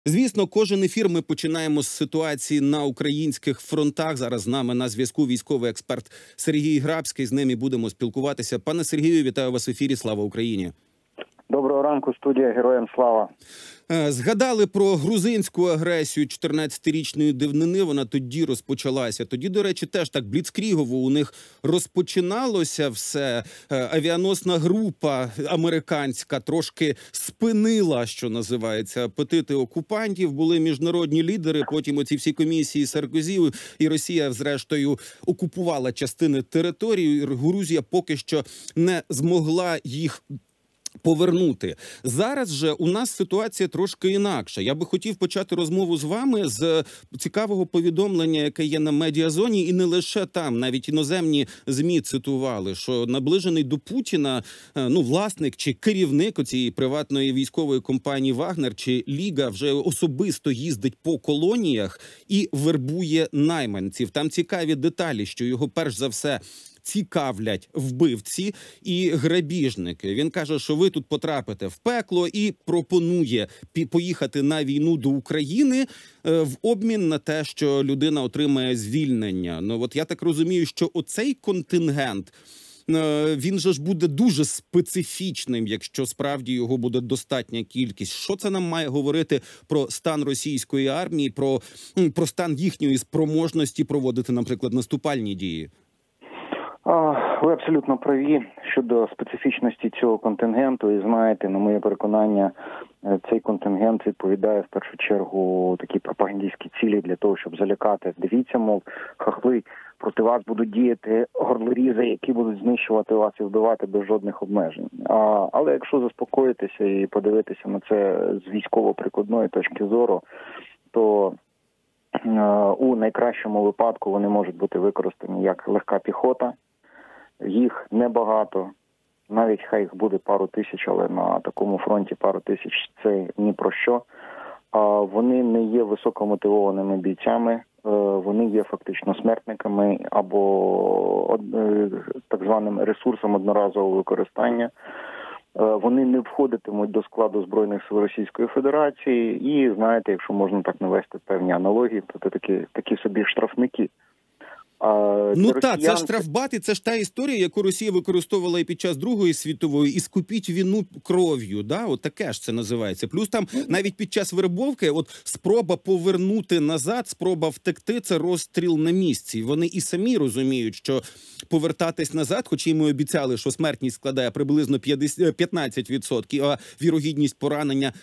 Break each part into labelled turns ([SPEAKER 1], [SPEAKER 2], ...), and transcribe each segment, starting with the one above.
[SPEAKER 1] Звісно, кожен ефір ми починаємо з ситуації на українських фронтах. Зараз з нами на зв'язку військовий експерт Сергій Грабський. З ним і будемо спілкуватися. Пане Сергію, вітаю вас в ефірі. Слава Україні!
[SPEAKER 2] Доброго ранку, студія. Героям слава!
[SPEAKER 1] Згадали про грузинську агресію 14-річної давнини, вона тоді розпочалася. Тоді, до речі, теж так бліцкрігово у них розпочиналося все. Авіаносна група американська трошки спинила, що називається, апетити окупантів. Були міжнародні лідери, потім оці всі комісії Саркозі, і Росія, зрештою, окупувала частини території. Грузія поки що не змогла їх повернути. Зараз же у нас ситуація трошки інакша. Я би хотів почати розмову з вами з цікавого повідомлення, яке є на медіазоні, і не лише там, навіть іноземні ЗМІ цитували, що наближений до Путіна, власник чи керівник цієї приватної військової компанії «Вагнер» чи «Ліга» вже особисто їздить по колоніях і вербує найманців. Там цікаві деталі, що його перш за все цікавлять вбивці і грабіжники. Він каже, що ви тут потрапите в пекло, і пропонує поїхати на війну до України в обмін на те, що людина отримає звільнення. От я так розумію, що оцей контингент, він же ж буде дуже специфічним, якщо справді його буде достатня кількість. Що це нам має говорити про стан російської армії, про стан їхньої спроможності проводити, наприклад, наступальні дії?
[SPEAKER 2] Ви абсолютно праві щодо специфічності цього контингенту. І знаєте, на моє переконання, цей контингент відповідає в першу чергу такій пропагандистській цілі для того, щоб залякати. Дивіться, мов, хахли, проти вас будуть діяти горлорізи, які будуть знищувати вас і вбивати без жодних обмежень. Але якщо заспокоїтися і подивитися на це з військово-прикладної точки зору, то у найкращому випадку вони можуть бути використані як легка піхота. Їх небагато, навіть хай їх буде пару тисяч, але на такому фронті пару тисяч – це ні про що. Вони не є високомотивованими бійцями, вони є фактично смертниками або так званим ресурсом одноразового використання. Вони не входитимуть до складу Збройних сил Російської Федерації і, знаєте, якщо можна так навести певні аналогії, то це такі собі штрафники.
[SPEAKER 1] Це штрафбати, це ж та історія, яку Росія використовувала і під час Другої світової, і скупіть війну кров'ю, от таке ж це називається. Плюс там навіть під час вербовки, спроба повернути назад, спроба втекти – це розстріл на місці. Вони і самі розуміють, що повертатись назад, хоч їм обіцяли, що смертність складає приблизно 15%, а вірогідність поранення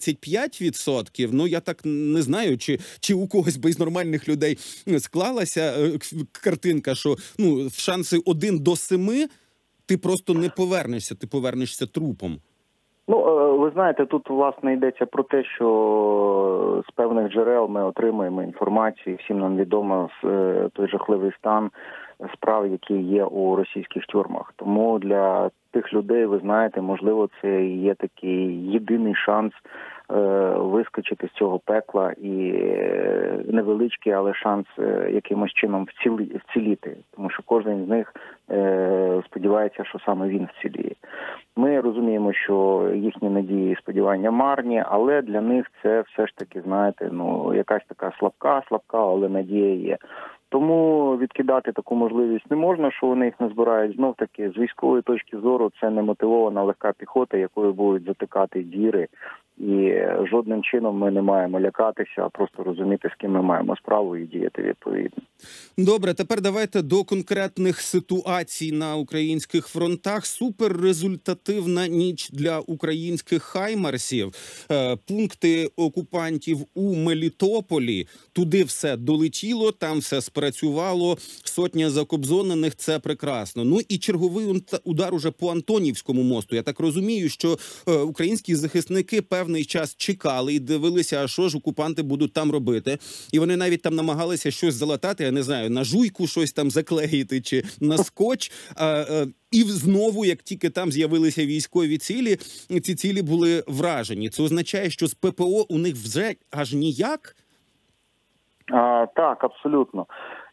[SPEAKER 1] 25%, я так не знаю, чи у когось би з нормальних людей склалася картинка, що шанси 1 до 7, ти просто не повернешся, ти повернешся трупом.
[SPEAKER 2] Ви знаєте, тут, власне, йдеться про те, що з певних джерел ми отримуємо інформацію, всім нам відомо той жахливий стан справ, які є у російських тюрмах. Тому для тих людей, ви знаєте, можливо, це є такий єдиний шанс вискочити з цього пекла, і невеличкий, але шанс якимось чином вціліти. Тому що кожен з них сподівається, що саме він вціліє. Ми розуміємо, що їхні надії і сподівання марні, але для них це все ж таки, знаєте, якась така слабка, але надія є. Тому відкидати таку можливість не можна, що вони їх не збирають. Знов-таки, з військової точки зору, це немотивована легка піхота, якою будуть затикати діри. І жодним чином ми не маємо лякатися, а просто розуміти, з ким ми маємо справу і діяти відповідно.
[SPEAKER 1] Добре, тепер давайте до конкретних ситуацій на українських фронтах. Суперрезультативна ніч для українських хаймарсів. Пункти окупантів у Мелітополі. Туди все долетіло, там все спрацювало. Сотня закобзонених – це прекрасно. І черговий удар уже по Антонівському мосту. Я так розумію, що українські захисники певний час чекали і дивилися, а що ж окупанти будуть там робити. І вони навіть там намагалися щось залатати, я не знаю, на жуйку щось там заклеїти чи на скотч. І знову, як тільки там з'явилися військові цілі, ці цілі були вражені. Це означає, що з ППО у них вже аж ніяк?
[SPEAKER 2] Так, абсолютно.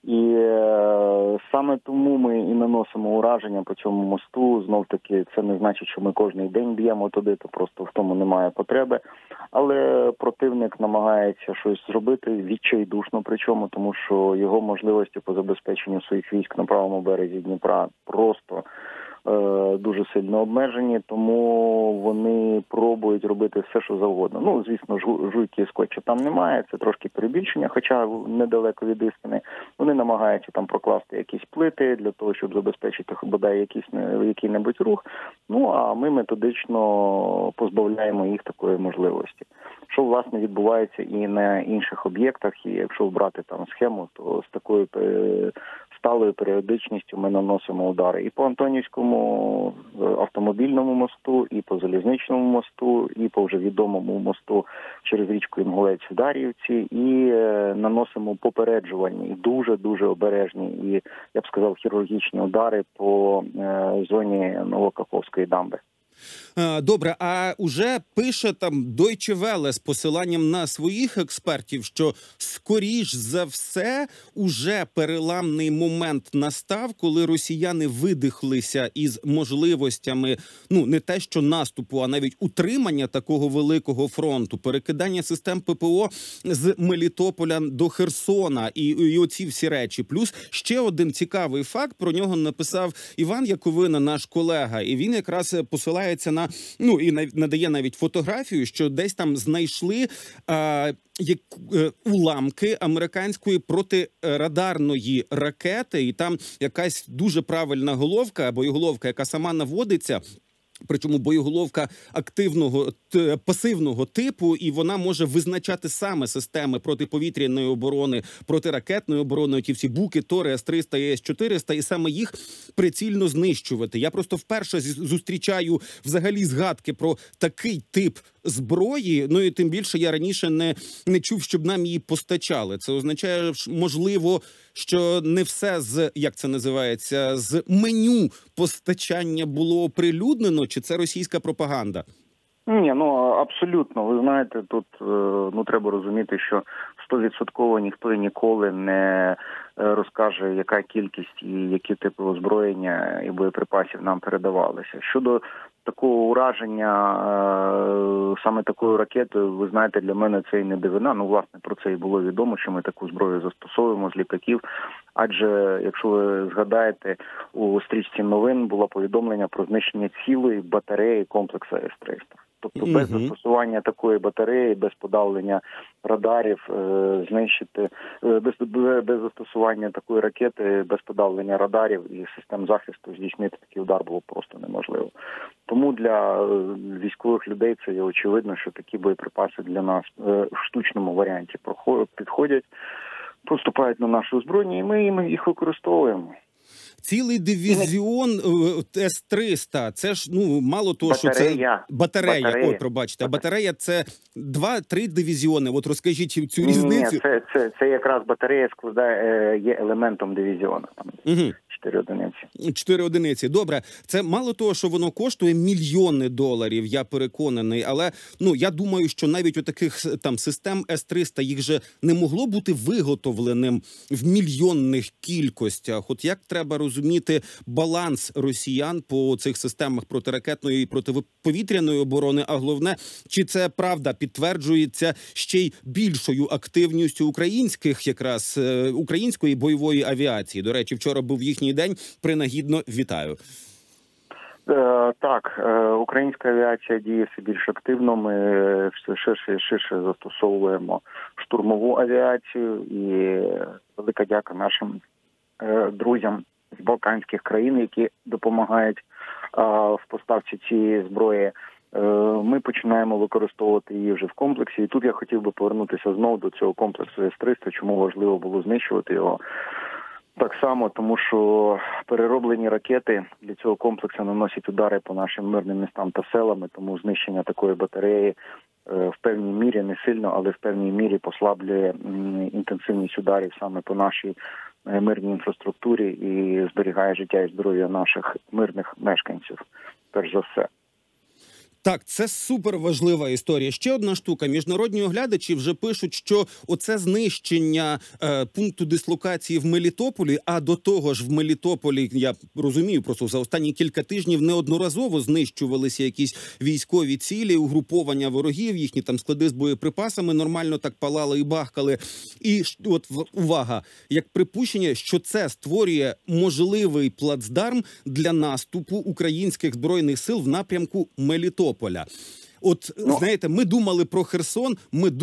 [SPEAKER 2] І саме тому ми і наносимо ураження по цьому мосту. Знов-таки, це не значить, що ми кожен день б'ємо туди, то просто в тому немає потреби. Але противник намагається щось зробити відчайдушно, причому, тому що його можливості по забезпеченню своїх військ на правому березі Дніпра просто дуже сильно обмежені, тому вони пробують робити все, що завгодно. Ну, звісно, жуйки і скотча там немає, це трошки перебільшення, хоча недалеко від істини. Вони намагаються там прокласти якісь плити для того, щоб забезпечити бодай який-небудь рух. Ну, а ми методично позбавляємо їх такої можливості. Що, власне, відбувається і на інших об'єктах, і якщо брати там схему, то з такою сталою періодичністю ми наносимо удари і по Антонівському автомобільному мосту, і по залізничному мосту, і по вже відомому мосту через річку Інгулець в Дар'ївці, і наносимо попереджувальні, і дуже-дуже обережні, і, я б сказав, хірургічні удари по зоні Новокаховської дамби.
[SPEAKER 1] Добре, а уже пише там Deutsche Welle з посиланням на своїх експертів, що скоріш за все уже переламний момент настав, коли росіяни видихлися із можливостями, ну, не те що наступу, а навіть утримання такого великого фронту, перекидання систем ППО з Мелітополя до Херсона і оці всі речі. Плюс ще один цікавий факт, про нього написав Іван Яковина, наш колега, і він якраз посилається на, ну, і надає навіть фотографію, що десь там знайшли уламки американської протирадарної ракети, і там якась дуже правильна головка, боєголовка, яка сама наводиться. Причому боєголовка активного, пасивного типу, і вона може визначати саме системи протиповітряної оборони, протиракетної оборони, ті всі буки, Тори, С-300 і С-400, і саме їх прицільно знищувати. Я просто вперше зустрічаю взагалі згадки про такий тип зброї, ну і тим більше я раніше не чув, щоб нам її постачали. Це означає, можливо, що не все як це називається, з меню постачання було оприлюднено, чи це російська пропаганда?
[SPEAKER 2] Ні, ну абсолютно. Ви знаєте, тут треба розуміти, що 100% ніхто і ніколи не розкаже, яка кількість і які типи озброєння і боєприпасів нам передавалися. Щодо такого ураження саме такою ракетою, ви знаєте, для мене це і не дивина. Ну, власне, про це і було відомо, що ми таку зброю застосовуємо з літаків. Адже, якщо ви згадаєте, у стрічці новин було повідомлення про знищення цілої батареї комплексу С-300. Тобто без застосування такої батареї, без подавлення радарів, знищити, без застосування такої ракети, без подавлення радарів і систем захисту здійснити такий удар було просто неможливо. Тому для військових людей це є очевидно, що такі боєприпаси для нас в штучному варіанті підходять, поступають на наше озброєння, і ми їх використовуємо.
[SPEAKER 1] Цілий дивізіон С-300, це ж, ну, мало того, що це... Батарея. Ой, пробачте. А батарея – це 2-3 дивізіони. От розкажіть цю різницю.
[SPEAKER 2] Ні, це якраз батарея є елементом дивізіону. Там 4 одиниці.
[SPEAKER 1] 4 одиниці. Добре. Це мало того, що воно коштує мільйони доларів, я переконаний. Але, ну, я думаю, що навіть у таких там систем С-300 їх же не могло бути виготовленим в мільйонних кількостях. От як треба розуміти баланс росіян по цих системах протиракетної і протиповітряної оборони, а головне, чи це правда підтверджується ще й більшою активністю української бойової авіації. До речі, вчора був їхній день, принагідно вітаю.
[SPEAKER 2] Так, українська авіація діє все більш активно, ми все ширше застосовуємо штурмову авіацію, і велика дяка нашим друзям з Балканських країн, які допомагають в поставці цієї зброї. Ми починаємо використовувати її вже в комплексі. І тут я хотів би повернутися знову до цього комплексу С-300, чому важливо було знищувати його. Так само, тому що перероблені ракети для цього комплексу наносять удари по нашим мирним містам та селам, тому знищення такої батареї в певній мірі, не сильно, але в певній мірі послаблює інтенсивність ударів саме по нашій мирній інфраструктурі і зберігає життя і здоров'я наших мирних мешканців, перш за все.
[SPEAKER 1] Так, це супер важлива історія. Ще одна штука. Міжнародні оглядачі вже пишуть, що оце знищення пункту дислокації в Мелітополі, а до того ж в Мелітополі, я розумію, просто за останні кілька тижнів неодноразово знищувалися якісь військові цілі, угруповання ворогів, їхні там склади з боєприпасами нормально так палали і бахкали. І от увага, як припущення, що це створює можливий плацдарм для наступу українських збройних сил в напрямку Мелітополя. От, знаєте, ми думали про Херсон,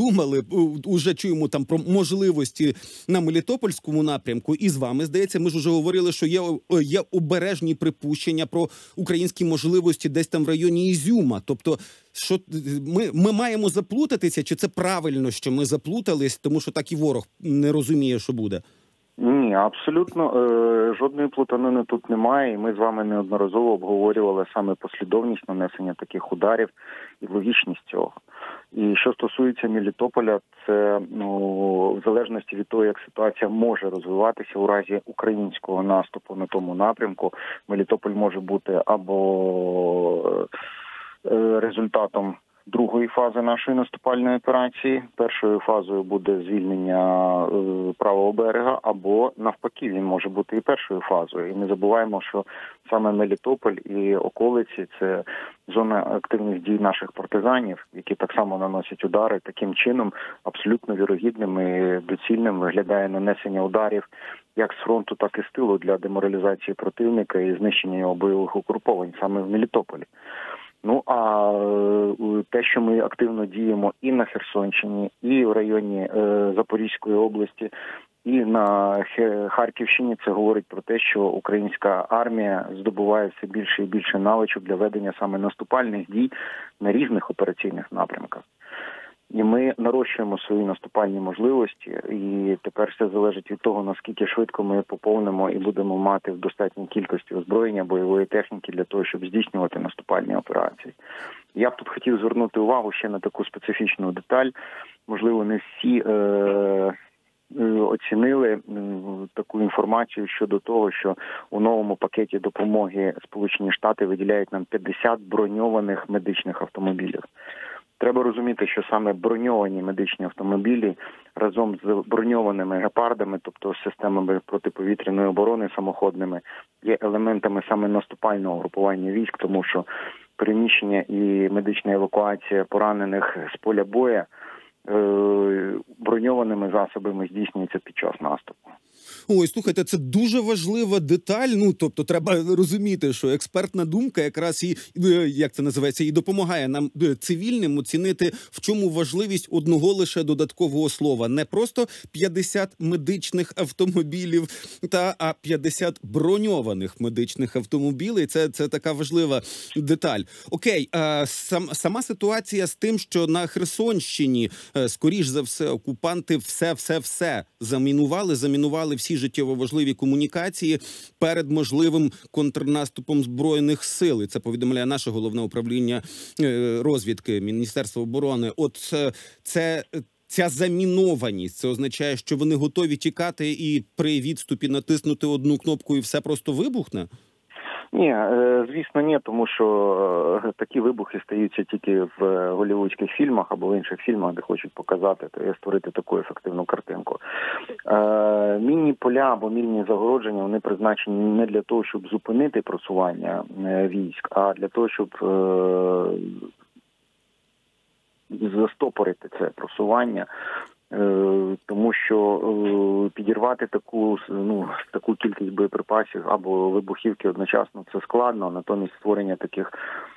[SPEAKER 1] уже чуємо там про можливості на Мелітопольському напрямку, і з вами, здається, ми ж уже говорили, що є обережні припущення про українські можливості десь там в районі Ізюма. Тобто, що ми маємо заплутатися, чи це правильно, що ми заплутались, тому що так і ворог не розуміє, що буде?
[SPEAKER 2] Ні, абсолютно жодної плутанини тут немає. І ми з вами неодноразово обговорювали саме послідовність нанесення таких ударів і логічність цього. І що стосується Мелітополя, це в залежності від того, як ситуація може розвиватися у разі українського наступу на тому напрямку, Мелітополь може бути або результатом другої фази нашої наступальної операції. Першою фазою буде звільнення правого берега, або навпаки, він може бути і першою фазою. І не забуваємо, що саме Мелітополь і околиці – це зона активних дій наших партизанів, які так само наносять удари. Таким чином, абсолютно вірогідним і доцільним виглядає нанесення ударів як з фронту, так і з тилу для деморалізації противника і знищення його бойових угруповань саме в Мелітополі. Ну, а те, що ми активно діємо і на Херсонщині, і в районі Запорізької області, і на Харківщині, це говорить про те, що українська армія здобуває все більше і більше навичок для ведення саме наступальних дій на різних операційних напрямках. І ми нарощуємо свої наступальні можливості, і тепер все залежить від того, наскільки швидко ми поповнимо і будемо мати в достатній кількості озброєння, бойової техніки для того, щоб здійснювати наступальні операції. Я б тут хотів звернути увагу ще на таку специфічну деталь. Можливо, не всі оцінили таку інформацію щодо того, що у новому пакеті допомоги Сполучені Штати виділяють нам 50 броньованих медичних автомобілів. Треба розуміти, що саме броньовані медичні автомобілі разом з броньованими гепардами, тобто системами протиповітряної оборони самоходними, є елементами саме наступального групування військ, тому що переміщення і медична евакуація поранених з поля бою броньованими засобами здійснюється під час наступу.
[SPEAKER 1] Ой, слухайте, це дуже важлива деталь. Ну, тобто, треба розуміти, що експертна думка якраз і, як це називається, і допомагає нам цивільним оцінити, в чому важливість одного лише додаткового слова. Не просто 50 медичних автомобілів, а 50 броньованих медичних автомобілів. Це така важлива деталь. Окей, сама ситуація з тим, що на Херсонщині, скоріш за все, окупанти все замінували всі життєво важливі комунікації перед можливим контрнаступом Збройних сил. І це повідомляє наше головне управління розвідки Міністерства оборони. От ця замінованість, це означає, що вони готові тікати і при відступі натиснути одну кнопку і все просто вибухне?
[SPEAKER 2] Ні, звісно, ні, тому що такі вибухи стаються тільки в голлівудських фільмах або в інших фільмах, де хочуть показати, створити таку ефективну картинку. Мінні поля або мінні загородження, вони призначені не для того, щоб зупинити просування військ, а для того, щоб застопорити це просування. Тому що підірвати таку кількість боєприпасів або вибухівки одночасно це складно, натомість створення таких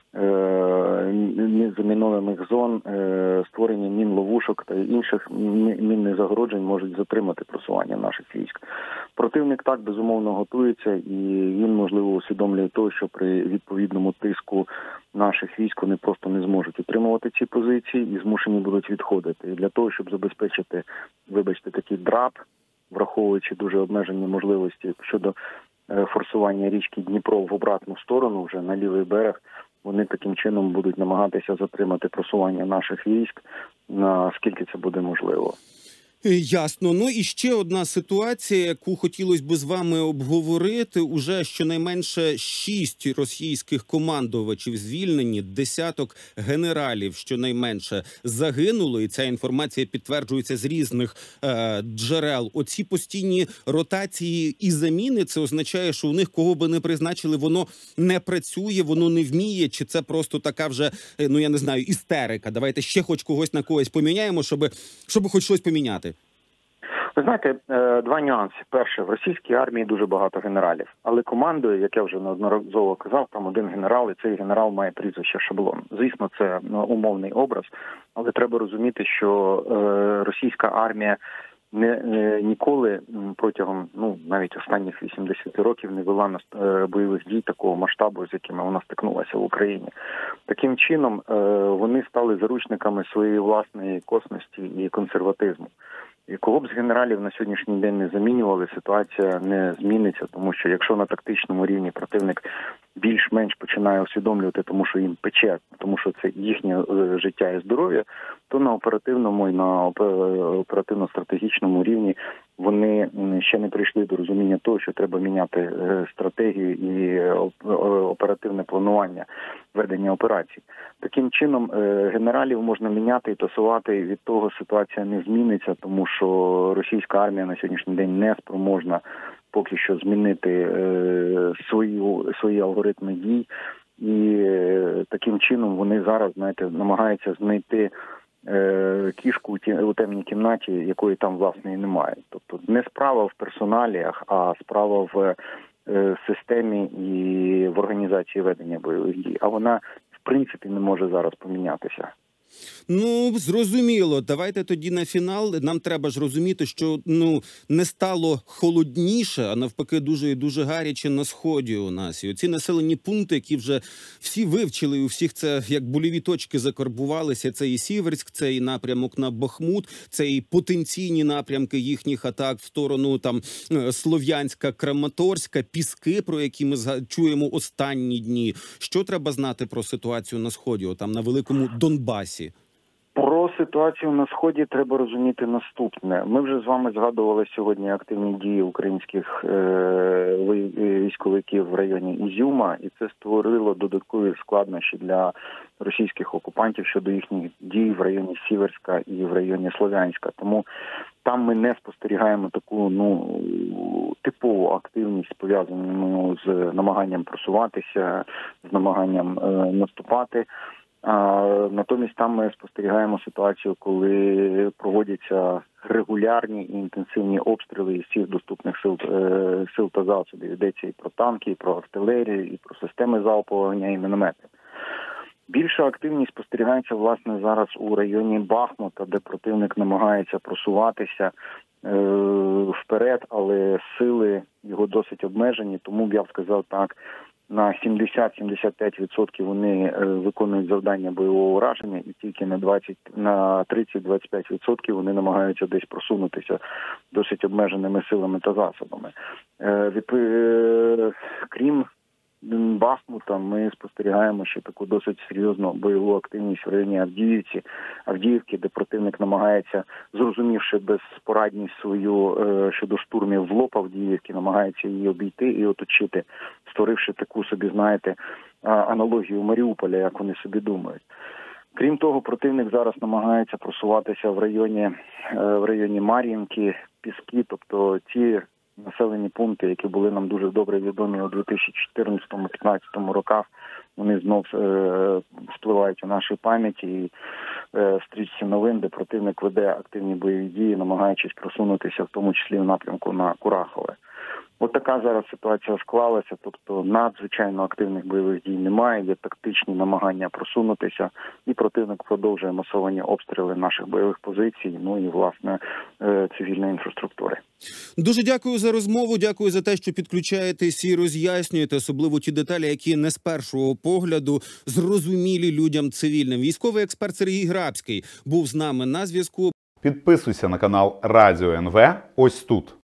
[SPEAKER 2] замінованих зон, створення мін-ловушок та інших мінних загороджень можуть затримати просування наших військ. Противник так, безумовно, готується, і він, можливо, усвідомлює те, що при відповідному тиску наших військ вони просто не зможуть утримувати ці позиції і змушені будуть відходити. І для того, щоб забезпечити, такий драп, враховуючи дуже обмежені можливості щодо форсування річки Дніпро в обратну сторону, вже на лівий берег, вони таким чином будуть намагатися затримати просування наших військ, наскільки це буде можливо.
[SPEAKER 1] Ясно. Ну і ще одна ситуація, яку хотілося б з вами обговорити. Уже щонайменше 6 російських командувачів звільнені, десяток генералів щонайменше загинуло, і ця інформація підтверджується з різних джерел. Оці постійні ротації і заміни, це означає, що у них кого би не призначили, воно не працює, воно не вміє, чи це просто така вже, ну я не знаю, істерика. Давайте ще хоч когось на когось поміняємо, щоб хоч щось поміняти.
[SPEAKER 2] Ви знаєте, два нюанси. Перше, в російській армії дуже багато генералів, але командою, як я вже неодноразово казав, там один генерал, і цей генерал має прізвище шаблон. Звісно, це умовний образ, але треба розуміти, що російська армія ніколи протягом, навіть останніх 80 років не вела бойових дій такого масштабу, з якими вона стикнулася в Україні. Таким чином, вони стали заручниками своєї власної косності і консерватизму. І кого б з генералів на сьогоднішній день не замінювали, ситуація не зміниться, тому що якщо на тактичному рівні противник більш-менш починає усвідомлювати, тому що їм пече, тому що це їхнє життя і здоров'я, то на оперативному і на оперативно-стратегічному рівні вони ще не прийшли до розуміння того, що треба міняти стратегію і оперативне планування ведення операцій. Таким чином, генералів можна міняти і тасувати, від того ситуація не зміниться, тому що російська армія на сьогоднішній день не спроможна поки що змінити свої алгоритми дій. І таким чином вони зараз, намагаються знайти кішку у темній кімнаті, якої там, власне, і немає. Тобто не справа в персоналіях, а справа в системі і в організації ведення бойових дій. А вона, в принципі, не може зараз помінятися.
[SPEAKER 1] Ну, зрозуміло. Давайте тоді на фінал. Нам треба ж розуміти, що не стало холодніше, а навпаки дуже і дуже гаряче на сході у нас. І оці населені пункти, які вже всі вивчили, у всіх це як больові точки закарбувалися. Це і Сіверськ, це і напрямок на Бахмут, це і потенційні напрямки їхніх атак в сторону там Слов'янська, Краматорська, Піски, про які ми чуємо останні дні. Що треба знати про ситуацію на сході, там на Великому Донбасі?
[SPEAKER 2] Про ситуацію на Сході треба розуміти наступне. Ми вже з вами згадували сьогодні активні дії українських військовиків в районі Ізюма, і це створило додаткові складнощі для російських окупантів щодо їхніх дій в районі Сіверська і в районі Слов'янська. Тому там ми не спостерігаємо таку типову активність, пов'язану з намаганням просуватися, з намаганням наступати. Натомість там ми спостерігаємо ситуацію, коли проводяться регулярні і інтенсивні обстріли із всіх доступних сил та засобів. Йдеться і про танки, і про артилерію, і про системи залпового вогня, і міномети. Більша активність спостерігається, власне, зараз у районі Бахмута, де противник намагається просуватися вперед, але сили його досить обмежені, тому б я сказав так, на 70-75% вони виконують завдання бойового ураження, і тільки на 30-25% вони намагаються десь просунутися досить обмеженими силами та засобами. Крім Бахмута, ми спостерігаємо ще таку досить серйозну бойову активність в районі Авдіївки, де противник намагається, зрозумівши безпорадність свою щодо штурмів в лоб Авдіївки, намагається її обійти і оточити, створивши таку собі, аналогію Маріуполя, як вони собі думають. Крім того, противник зараз намагається просуватися в районі Мар'їнки, Піски, тобто ті населені пункти, які були нам дуже добре відомі у 2014-2015 роках, вони знов спливають у нашій пам'яті і стрічці новин, де противник веде активні бойові дії, намагаючись просунутися, в тому числі в напрямку на Курахове. От така зараз ситуація склалася, тобто надзвичайно активних бойових дій немає, є тактичні намагання просунутися, і противник продовжує масовані обстріли наших бойових позицій, і, власне, цивільної інфраструктури.
[SPEAKER 1] Дуже дякую за розмову, дякую за те, що підключаєтесь і роз'яснюєте, особливо ті деталі, які не з першого погляду зрозумілі людям цивільним. Військовий експерт Сергій Грабський був з нами на зв'язку.
[SPEAKER 3] Підписуйся на канал Радіо НВ ось тут.